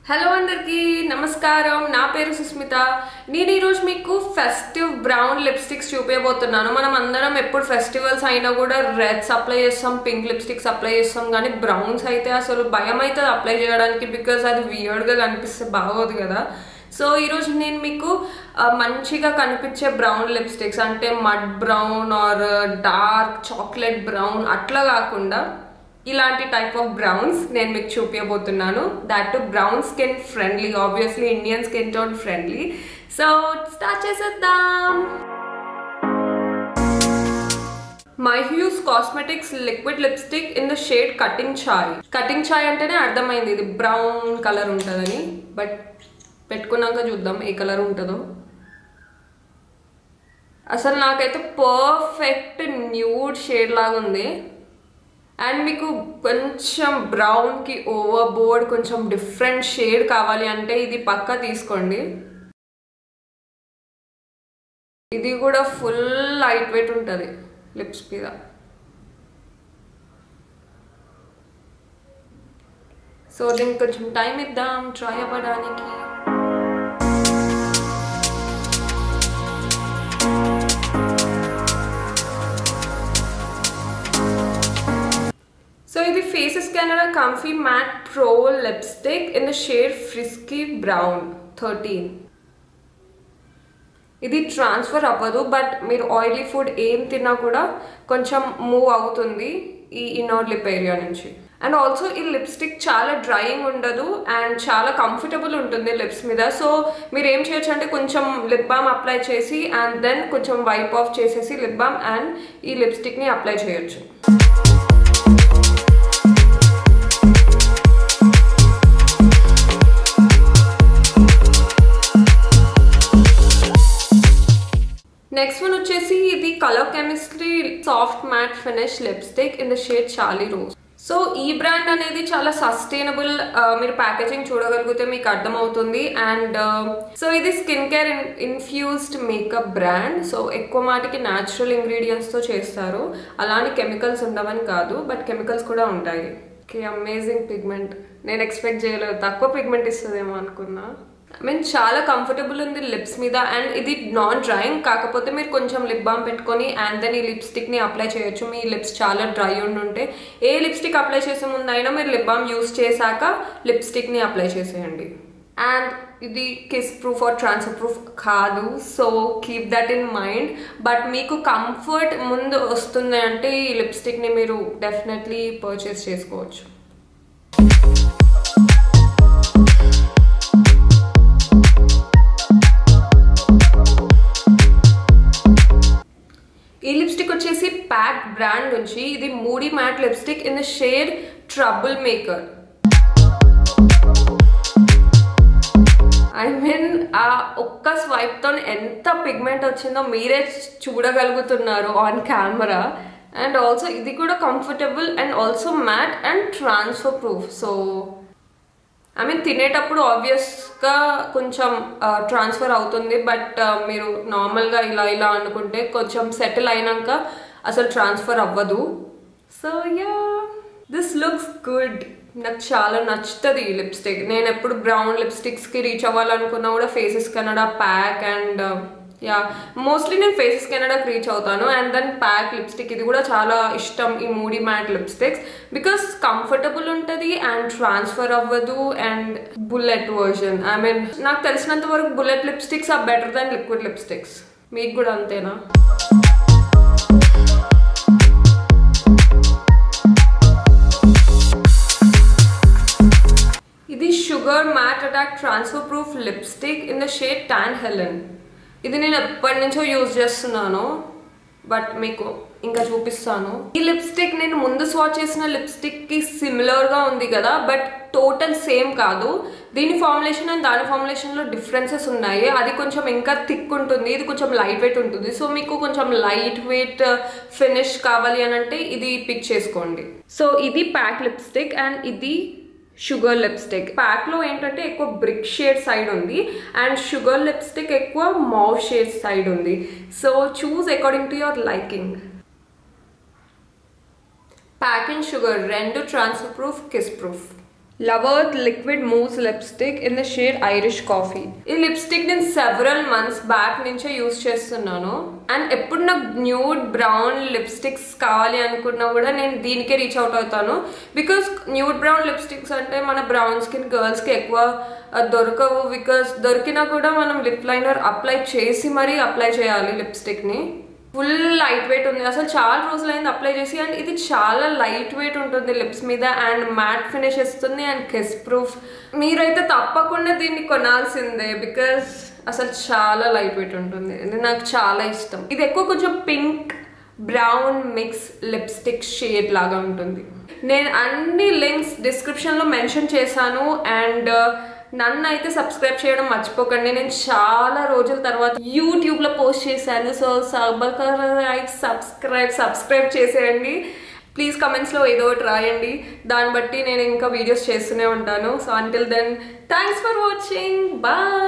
Hello అందరికీ నమస్కారం. నా పేరు సుస్మిత. నేను ఈరోజు మీకు ఫెస్టివ్ బ్రౌన్ లిప్స్టిక్స్ చూపించబోతున్నాను. మనం అందరం ఎప్పుడు ఫెస్టివల్స్ అయినా కూడా రెడ్స్ అప్లై చేస్తాం, పింక్ లిప్స్టిక్స్ అప్లై చేస్తాం, కానీ బ్రౌన్స్ అయితే అసలు భయం అవుతుంది అప్లై చేయడానికి. బికాజ్ అది వియర్డ్గా కనిపిస్తే బాగోదు కదా. సో ఈరోజు నేను మీకు మంచిగా కనిపించే బ్రౌన్ లిప్స్టిక్స్ అంటే mud brown or dark chocolate brown అట్లా కాకుండా ఇలాంటి టైప్ ఆఫ్ బ్రౌన్స్ నేను మీకు చూపించబోతున్నాను. That too brown skin friendly, obviously Indian skin tone friendly. So start చేసేద్దాం. My hues cosmetics liquid lipstick in the shade cutting chai. Cutting chai అంటేనే అర్థమైంది ఇది బ్రౌన్ కలర్ ఉంటుందని, బట్ పెట్టుకున్నాక చూద్దాం ఏ కలర్ ఉంటుందో. అసలు నాకైతే పర్ఫెక్ట్ న్యూడ్ షేడ్ లాగా ఉంది. అండ్ మీకు కొంచెం బ్రౌన్కి ఓవర్ బోర్డ్ కొంచెం డిఫరెంట్ షేడ్ కావాలి అంటే ఇది పక్కా తీసుకోండి. ఇది కూడా ఫుల్ లైట్ వెయిట్ ఉంటుంది లిప్స్ మీద. సో దీనికి కొంచెం టైం ఇద్దాం ట్రై అవ్వడానికి. So ఇది Faces Canada Comfy Matte Pro Lipstick in the shade Frisky Brown 13. ఇది ట్రాన్స్ఫర్ అవ్వదు, బట్ మీరు ఆయిలీ ఫుడ్ ఏం తిన్నా కూడా కొంచెం మూవ్ అవుతుంది ఈ ఇన్నర్ లిప్ ఏరియా నుంచి. అండ్ ఆల్సో ఈ లిప్స్టిక్ చాలా డ్రైయింగ్ ఉండదు అండ్ చాలా కంఫర్టబుల్ ఉంటుంది లిప్స్ మీద. సో మీరు ఏం చేయొచ్చు అంటే కొంచెం లిప్ బామ్ అప్లై చేసి అండ్ దెన్ కొంచెం వైప్ ఆఫ్ చేసేసి లిప్ బామ్ అండ్ ఈ లిప్స్టిక్ని అప్లై చేయొచ్చు. నెక్స్ట్ వన్ వచ్చేసి ఇది colour chemistry soft matte finish lipstick in the shade Charlie rose. So ఈ బ్రాండ్ అనేది చాలా సస్టైనబుల్, మీరు ప్యాకేజింగ్ చూడగలిగితే మీకు అర్థమవుతుంది. అండ్ సో ఇది skin care infused makeup brand. So ఎక్కువ మాటికి న్యాచురల్ ఇంగ్రీడియంట్స్తో చేస్తారు, అలానే కెమికల్స్ ఉండవని కాదు, బట్ కెమికల్స్ కూడా ఉంటాయి. Okay, amazing pigment. నేను ఎక్స్పెక్ట్ చేయలేదు, తక్కువ పిగ్మెంట్ ఇస్తుందేమో అనుకున్నా. ఐ మీన్ చాలా కంఫర్టబుల్ ఉంది లిప్స్ మీద. అండ్ ఇది నాన్ డ్రైయింగ్, కాకపోతే మీరు కొంచెం లిప్ బామ్ పెట్టుకొని అండ్ దెన్ ఈ లిప్స్టిక్ని అప్లై చేయొచ్చు. మీ లిప్స్ చాలా డ్రై ఉంటే ఏ లిప్స్టిక్ అప్లై చేసే ముందు అయినా మీరు లిప్ బామ్ యూస్ చేశాక లిప్స్టిక్ని అప్లై చేసేయండి. అండ్ ఇది kiss proof or transfer proof కాదు, so keep that in mind. But మీకు కంఫర్ట్ ముందు వస్తుంది అంటే ఈ లిప్స్టిక్ని మీరు డెఫినెట్లీ పర్చేస్ చేసుకోవచ్చు. ఈ లిప్స్టిక్ వచ్చేసి ప్యాక్ బ్రాండ్ నుంచి. ఇది moody matte lipstick in the shade trouble maker. I mean ఆ ఒక్క స్వైప్తో ఎంత పిగ్మెంట్ వచ్చిందో మీరే చూడగలుగుతున్నారు ఆన్ కెమెరా. అండ్ ఆల్సో ఇది కూడా comfortable and also matte and transfer proof. So I mean తినేటప్పుడు ఆబ్వియస్గా కొంచెం ట్రాన్స్ఫర్ అవుతుంది, బట్ మీరు నార్మల్గా ఇలా అనుకుంటే కొంచెం సెటిల్ అయినాక అసలు ట్రాన్స్ఫర్ అవ్వదు. So yeah, this looks good. నాకు చాలా నచ్చుతుంది ఈ లిప్స్టిక్. నేను ఎప్పుడు బ్రౌన్ లిప్స్టిక్స్కి రీచ్ అవ్వాలనుకున్నా కూడా faces Canada pack and yeah mostly నేను ఫేసెస్ కెనడాకి రీచ్ అవుతాను. అండ్ దెన్ ప్యాక్ లిప్స్టిక్ ఇది కూడా చాలా ఇష్టం, ఈ moody matte lipsticks, because comfortable ఉంటుంది అండ్ ట్రాన్స్ఫర్ అవ్వదు. And bullet version, I mean నాకు తెలిసినంత వరకు bullet lipsticks are better than liquid lipsticks. మీకు కూడా అంతేనా? ఇది sugar matte attack transfer proof lipstick in the shade tan Helen. ఇది నేను ఎప్పటి నుంచో యూజ్ చేస్తున్నాను, బట్ మీకు ఇంకా చూపిస్తాను. ఈ లిప్స్టిక్ నేను ముందు స్వాచ్ చేసిన లిప్స్టిక్కి సిమిలర్గా ఉంది కదా, బట్ టోటల్ సేమ్ కాదు. దీని ఫార్ములేషన్ అండ్ దాని ఫార్ములేషన్లో డిఫరెన్సెస్ ఉన్నాయి. అది కొంచెం ఇంకా థిక్ ఉంటుంది, ఇది కొంచెం లైట్ వెయిట్ ఉంటుంది. సో మీకు కొంచెం లైట్ వెయిట్ ఫినిష్ కావాలి అని అంటే ఇది పిక్ చేసుకోండి. సో ఇది ప్యాక్ లిప్స్టిక్ అండ్ ఇది షుగర్ లిప్స్టిక్. ప్యాక్లో ఏంటంటే ఎక్కువ బ్రిక్ షేడ్ సైడ్ ఉంది అండ్ షుగర్ లిప్స్టిక్ ఎక్కువ మౌవ్ షేడ్ సైడ్ ఉంది. So choose according to your liking. Pack and sugar రెండు transfer proof, kiss proof. LoveEarth liquid mousse lipstick in the shade Irish coffee. ఈ lipstick నేను several months back నుంచే use చేస్తున్నాను. And ఎప్పుడు నాకు nude brown lipsticks కావాలి అనుకున్నా కూడా నేను దీనికే రీచ్ అవుట్ అవుతాను. బికాస్ న్యూడ్ బ్రౌన్ లిప్స్టిక్స్ అంటే మన బ్రౌన్ స్కిన్ గర్ల్స్కి ఎక్కువ దొరకవు. బికాస్ దొరికినా కూడా మనం లిప్ లైనర్ అప్లై చేసి మరీ అప్లై చేయాలి లిప్స్టిక్ని. ఫుల్ లైట్ వెయిట్ ఉంది. అసలు చాలా రోజులైంది అప్లై చేసి. అండ్ ఇది చాలా లైట్ వెయిట్ ఉంటుంది లిప్స్ మీద అండ్ మ్యాట్ ఫినిష్ ఇస్తుంది అండ్ కిస్ ప్రూఫ్. మీరైతే తప్పకుండా దీన్ని కొనాల్సిందే బికాస్ అసలు చాలా లైట్ వెయిట్ ఉంటుంది. ఇది నాకు చాలా ఇష్టం. ఇది ఎక్కువ కొంచెం pink brown mix lipstick shade లాగా ఉంటుంది. నేను అన్ని లింక్స్ డిస్క్రిప్షన్లో మెన్షన్ చేశాను. అండ్ నన్ను అయితే సబ్స్క్రైబ్ చేయడం మర్చిపోకండి. నేను చాలా రోజుల తర్వాత యూట్యూబ్లో పోస్ట్ చేశాను. సో సబ్స్క్రైబ్ చేసేయండి ప్లీజ్. కమెంట్స్లో ఏదో ఒకటి రాయండి, దాన్ని బట్టి నేను ఇంకా వీడియోస్ చేస్తూనే ఉంటాను. So until then thanks for watching, bye.